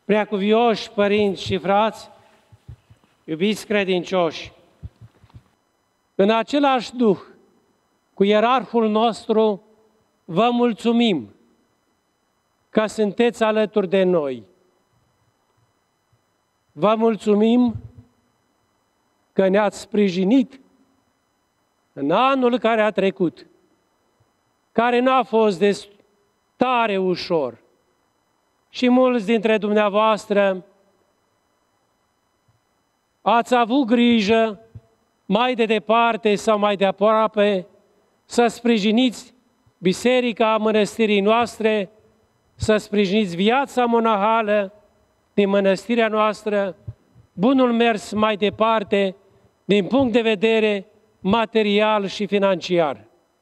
Preacuvioși părinți și frați, iubiți credincioși, în același duh cu ierarhul nostru, vă mulțumim că sunteți alături de noi. Vă mulțumim că ne-ați sprijinit în anul care a trecut, care n-a fost de tare ușor. Și mulți dintre dumneavoastră ați avut grijă mai de departe sau mai de aproape să sprijiniți biserica mănăstirii noastre, să sprijiniți viața monahală din mănăstirea noastră, bunul mers mai departe din punct de vedere material și financiar.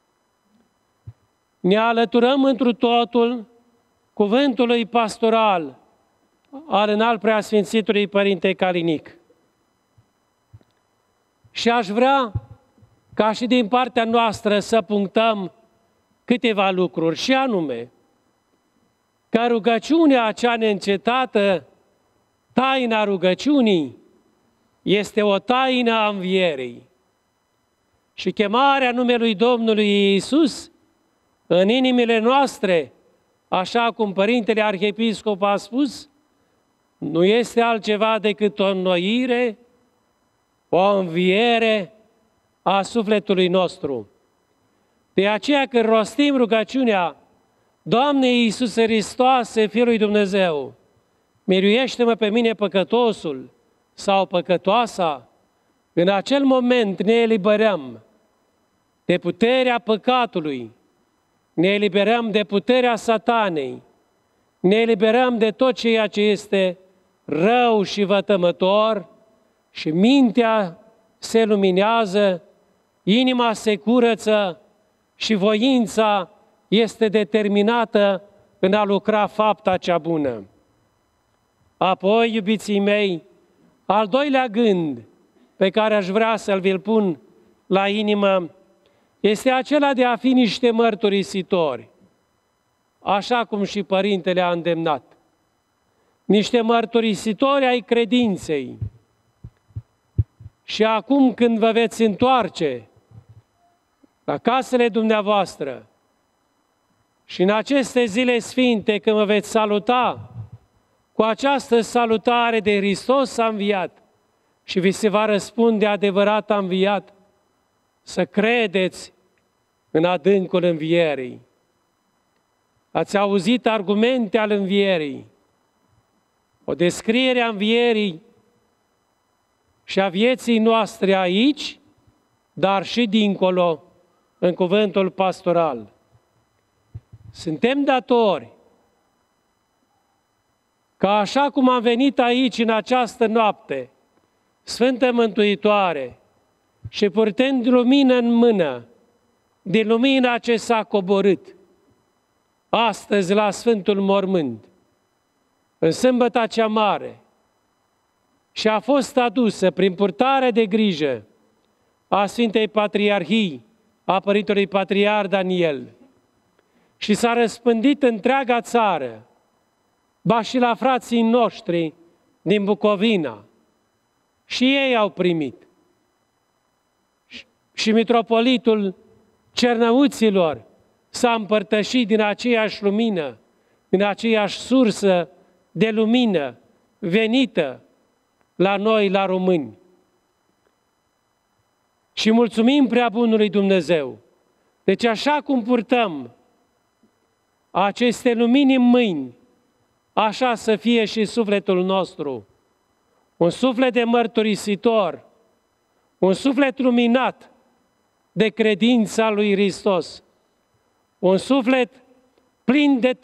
Ne alăturăm întru totul cuvântului pastoral al Înalt Preasfințitului Părinte Calinic. Și aș vrea ca și din partea noastră să punctăm câteva lucruri, și anume că rugăciunea acea neîncetată, taina rugăciunii, este o taină a învierii. Și chemarea numelui Domnului Iisus în inimile noastre, așa cum Părintele Arhiepiscop a spus, nu este altceva decât o înnoire, o înviere a sufletului nostru. De aceea când rostim rugăciunea, Doamne Iisuse Hristoase, Fiul lui Dumnezeu, miluiește-mă pe mine păcătosul sau păcătoasa, în acel moment ne eliberăm de puterea păcatului, ne eliberăm de puterea satanei, ne eliberăm de tot ceea ce este rău și vătămător și mintea se luminează, inima se curăță și voința este determinată în a lucra fapta cea bună. Apoi, iubiții mei, al doilea gând pe care aș vrea să-l vi-l pun la inimă este acela de a fi niște mărturisitori, așa cum și Părintele a îndemnat. Niște mărturisitori ai credinței. Și acum când vă veți întoarce la casele dumneavoastră și în aceste zile sfinte când vă veți saluta cu această salutare de Hristos a înviat și vi se va răspunde adevărat a înviat, să credeți în adâncul învierii. Ați auzit argumente ale învierii, o descriere a învierii și a vieții noastre aici, dar și dincolo, în cuvântul pastoral. Suntem datori ca așa cum am venit aici în această noapte, Sfântă Mântuitoare, și purtând lumină în mână, din lumina ce s-a coborât astăzi la Sfântul Mormânt, în sâmbăta cea mare, și a fost adusă prin purtare de grijă a Sfintei Patriarhii, a Părintelui Patriarh Daniel, și s-a răspândit întreaga țară, ba și la frații noștri din Bucovina, și ei au primit. Și mitropolitul Cernăuților s-a împărtășit din aceeași lumină, din aceeași sursă de lumină venită la noi, la români. Și mulțumim prea bunului Dumnezeu. Deci așa cum purtăm aceste lumini în mâini, așa să fie și sufletul nostru. Un suflet de mărturisitor, un suflet luminat de credința lui Hristos, un suflet plin de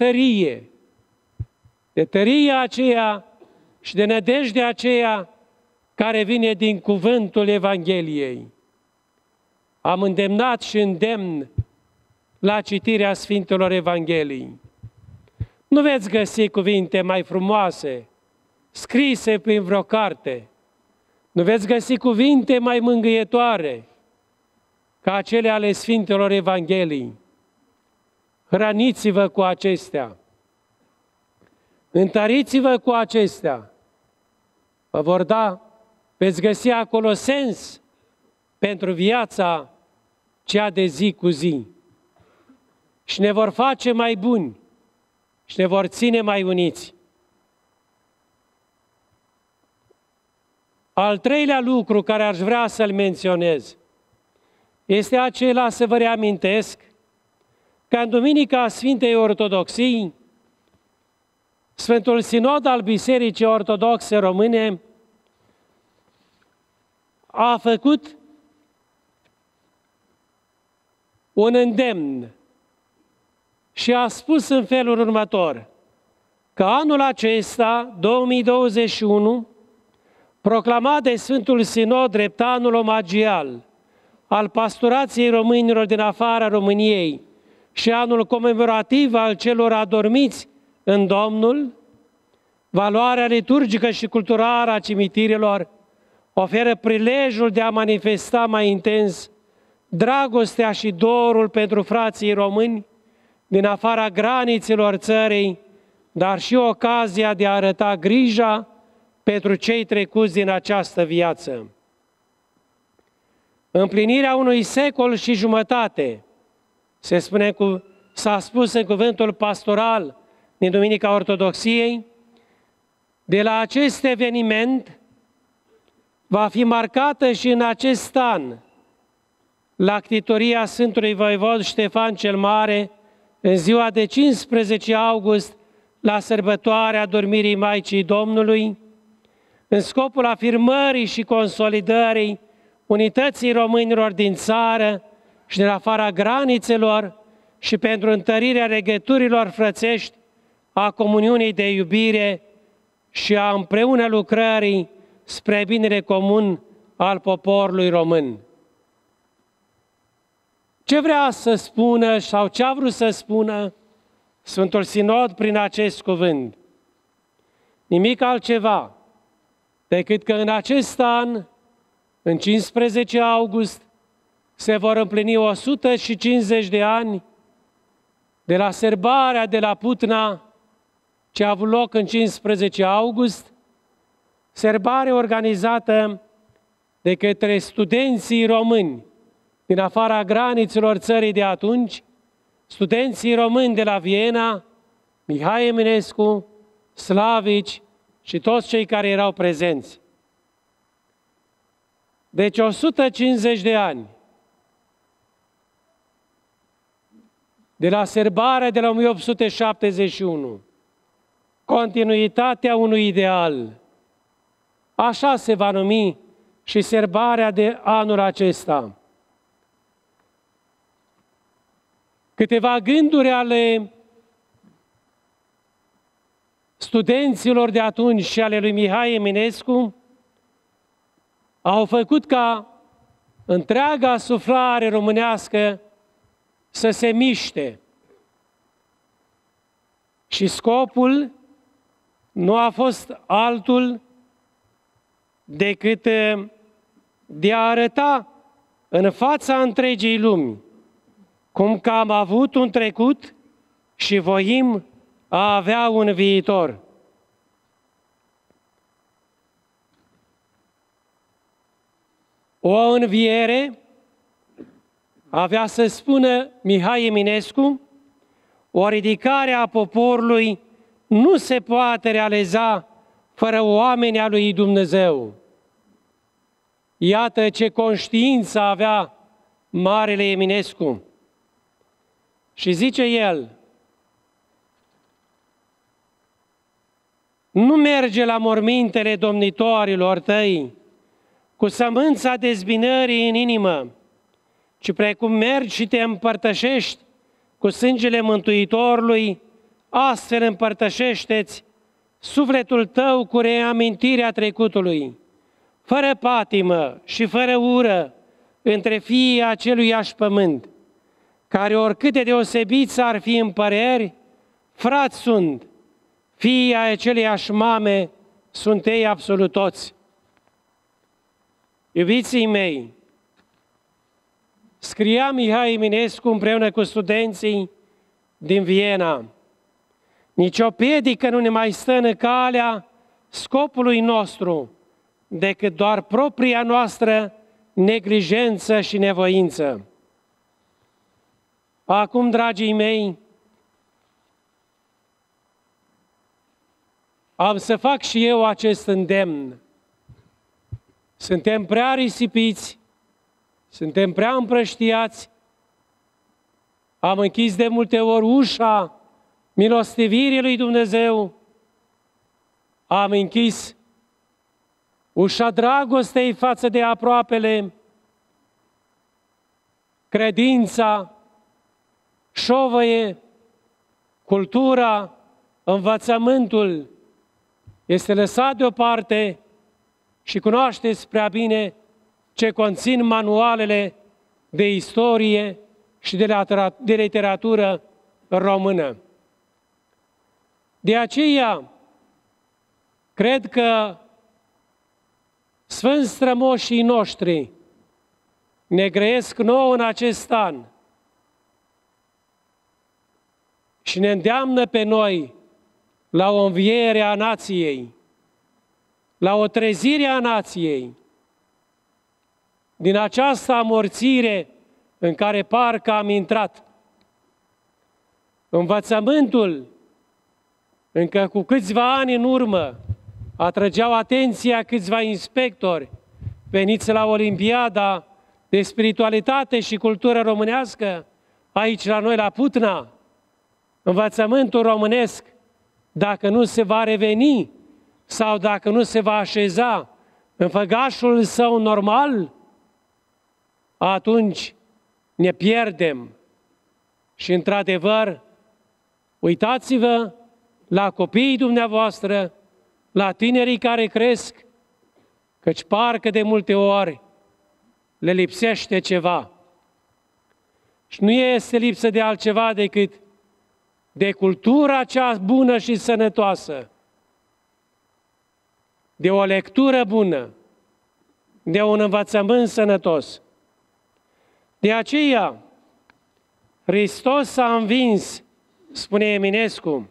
tăria aceea și de nădejdea aceea care vine din cuvântul Evangheliei. Am îndemnat și îndemn la citirea Sfintelor Evanghelii. Nu veți găsi cuvinte mai frumoase, scrise prin vreo carte. Nu veți găsi cuvinte mai mângâietoare ca acele ale Sfintelor Evanghelii. Hrăniți-vă cu acestea. Întăriți-vă cu acestea. Vă vor da, veți găsi acolo sens pentru viața cea de zi cu zi. Și ne vor face mai buni și ne vor ține mai uniți. Al treilea lucru care aș vrea să-l menționez este acela să vă reamintesc că în Duminica Sfintei Ortodoxii, Sfântul Sinod al Bisericii Ortodoxe Române a făcut un îndemn și a spus în felul următor, că anul acesta, 2021, proclamat de Sfântul Sinod drept anul omagial al pastorației românilor din afara României și anul comemorativ al celor adormiți în Domnul, valoarea liturgică și culturală a cimitirilor oferă prilejul de a manifesta mai intens dragostea și dorul pentru frații români din afara granițelor țării, dar și ocazia de a arăta grija pentru cei trecuți din această viață. Împlinirea unui secol și jumătate, s-a spus în cuvântul pastoral din Duminica Ortodoxiei, de la acest eveniment va fi marcată și în acest an la ctitoria Sfântului Voievod Ștefan cel Mare, în ziua de 15 august, la sărbătoarea Dormirii Maicii Domnului, în scopul afirmării și consolidării unității românilor din țară și din afara granițelor și pentru întărirea legăturilor frățești a comuniunii de iubire și a împreună lucrării spre binele comun al poporului român. Ce vrea să spună sau ce a vrut să spună Sfântul Sinod prin acest cuvânt? Nimic altceva decât că în acest an, în 15 august, se vor împlini 150 de ani de la sărbarea de la Putna, ce a avut loc în 15 august, sărbare organizată de către studenții români din afara granițelor țării de atunci, studenții români de la Viena, Mihai Eminescu, Slavici și toți cei care erau prezenți. Deci 150 de ani de la sărbarea de la 1871, continuitatea unui ideal. Așa se va numi și sărbarea de anul acesta. Câteva gânduri ale studenților de atunci și ale lui Mihai Eminescu au făcut ca întreaga suflare românească să se miște. Și scopul nu a fost altul decât de a arăta în fața întregii lumi cum că am avut un trecut și voim a avea un viitor. O înviere, avea să spună Mihai Eminescu, o ridicare a poporului nu se poate realiza fără oamenii a lui Dumnezeu. Iată ce conștiință avea Marele Eminescu. Și zice el, nu merge la mormintele domnitorilor tăi cu sămânța dezbinării în inimă, ci precum mergi și te împărtășești cu sângele Mântuitorului, astfel împărtășește-ți sufletul tău cu reamintirea trecutului, fără patimă și fără ură între fiii aceluiași pământ, care oricât de deosebiți ar fi în păreri, frați sunt, fiii aceleiași mame, sunt ei absolut toți. Iubiții mei, scria Mihai Eminescu împreună cu studenții din Viena, Nici o piedică nu ne mai stă în calea scopului nostru, decât doar propria noastră neglijență și nevoință. Acum, dragii mei, am să fac și eu acest îndemn. Suntem prea risipiți, suntem prea împrăștiați, am închis de multe ori ușa milostivirii lui Dumnezeu, am închis ușa dragostei față de aproapele, credința șovăie, cultura, învățământul este lăsat deoparte și cunoașteți prea bine ce conțin manualele de istorie și de literatură română. De aceea, cred că sfânți strămoșii noștri ne grăiesc nouă în acest an și ne îndeamnă pe noi la o înviere a nației, la o trezire a nației, din această amorțire în care parcă am intrat. Învățământul, încă cu câțiva ani în urmă, atrăgeau atenția câțiva inspectori veniți la Olimpiada de Spiritualitate și Cultură Românească, aici la noi la Putna. Învățământul românesc, dacă nu se va reveni sau dacă nu se va așeza în făgașul său normal, atunci ne pierdem. Și într-adevăr, uitați-vă la copiii dumneavoastră, la tinerii care cresc, căci parcă de multe ori le lipsește ceva. Și nu este lipsă de altceva decât de cultura cea bună și sănătoasă, de o lectură bună, de un învățământ sănătos. De aceea, Hristos a învins, spune Eminescu,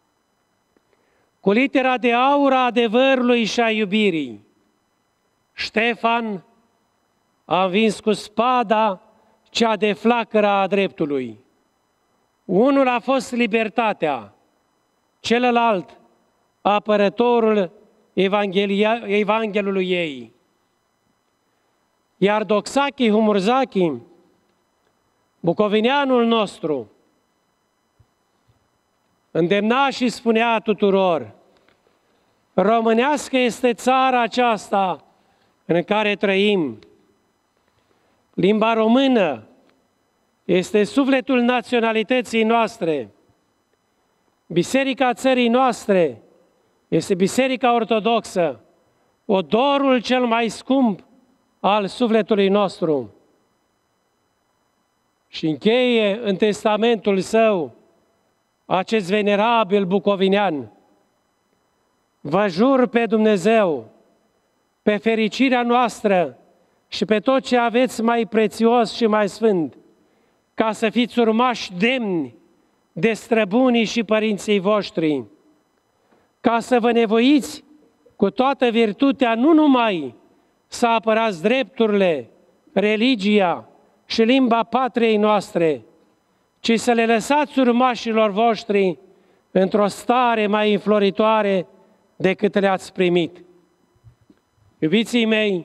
cu litera de aur a adevărului și a iubirii. Ștefan a învins cu spada cea de flacără a dreptului. Unul a fost libertatea, celălalt apărătorul Evanghelului ei. Iar Doxaki Humurzaki, bucovineanul nostru, îndemna și spunea tuturor: românească este țara aceasta în care trăim. Limba română este sufletul naționalității noastre. Biserica țării noastre este Biserica Ortodoxă, odorul cel mai scump al sufletului nostru. Și încheie în testamentul său acest venerabil bucovinean: vă jur pe Dumnezeu, pe fericirea noastră și pe tot ce aveți mai prețios și mai sfânt, ca să fiți urmași demni de străbunii și părinții voștri, ca să vă nevoiți cu toată virtutea nu numai să apărați drepturile, religia și limba patriei noastre, ci să le lăsați urmașilor voștri într-o stare mai înfloritoare decât le-ați primit. Iubiții mei,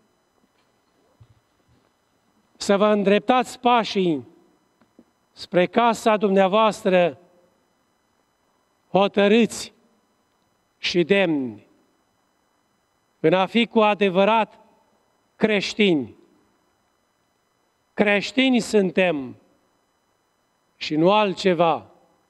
să vă îndreptați pașii spre casa dumneavoastră hotărâți și demni, în a fi cu adevărat creștini. Creștini suntem și nu altceva.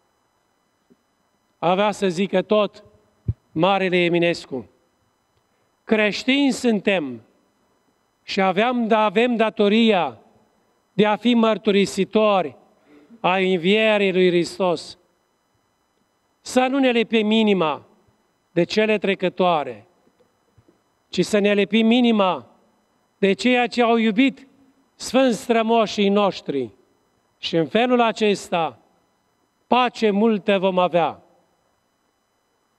Avea să zică tot Marele Eminescu. Creștini suntem și avem datoria de a fi mărturisitori a învierii lui Hristos. Să nu ne lepim inima de cele trecătoare, ci să ne lepim inima de ceea ce au iubit sfânți strămoșii noștri. Și în felul acesta, pace multă vom avea.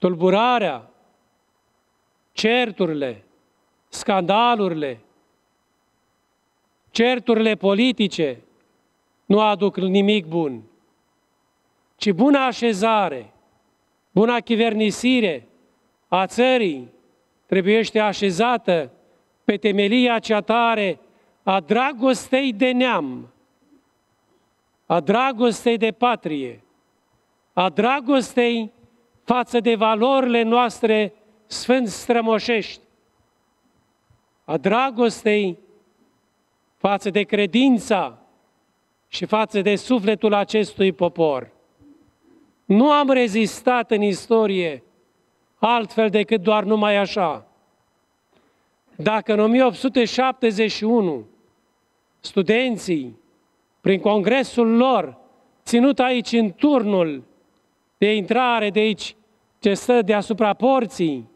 tulburarea, certurile, scandalurile, certurile politice nu aduc nimic bun, ci bună așezare, buna chivernisire a țării trebuiește așezată pe temelia cea tare a dragostei de neam, a dragostei de patrie, a dragostei față de valorile noastre sfânt strămoșești, a dragostei față de credința și față de sufletul acestui popor. Nu am rezistat în istorie altfel decât doar numai așa. Dacă în 1871 studenții, prin congresul lor, ținut aici în turnul de intrare de aici, ce stă deasupra porții,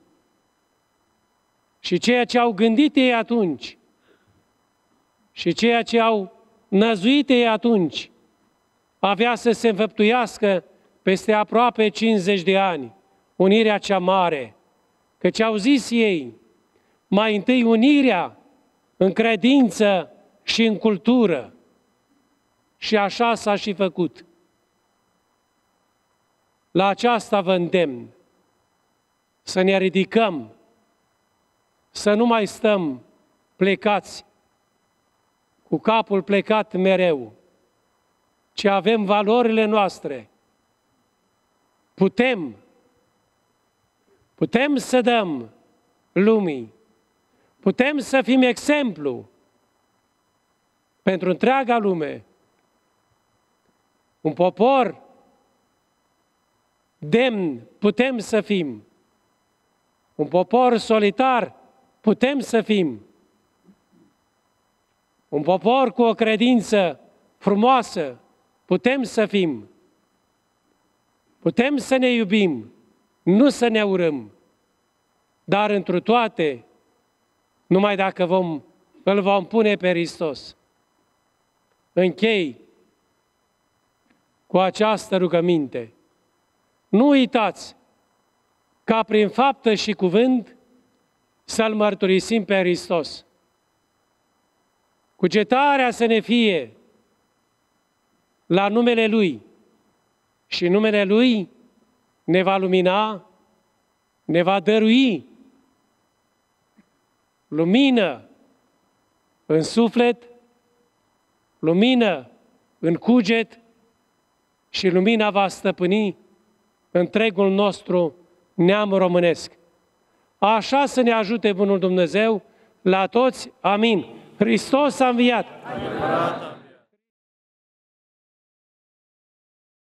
și ceea ce au gândit ei atunci, și ceea ce au năzuit ei atunci, avea să se înfăptuiască peste aproape 50 de ani, unirea cea mare, căci au zis ei, mai întâi unirea în credință și în cultură. Și așa s-a și făcut. La aceasta vă îndemn, să ne ridicăm, să nu mai stăm plecați, cu capul plecat mereu, ci avem valorile noastre. Putem să dăm lumii, putem să fim exemplu pentru întreaga lume. Un popor demn putem să fim, un popor solitar putem să fim, un popor cu o credință frumoasă putem să fim, putem să ne iubim, nu să ne urâm, dar întru toate, numai dacă îl vom pune pe Hristos. Închei cu această rugăminte. Nu uitați ca prin faptă și cuvânt să-L mărturisim pe Hristos. Cugetarea să ne fie la numele Lui și numele Lui ne va lumina, ne va dărui lumină în suflet, lumină în cuget și lumina va stăpâni întregul nostru neam românesc. Așa să ne ajute bunul Dumnezeu la toți. Amin. Hristos a înviat!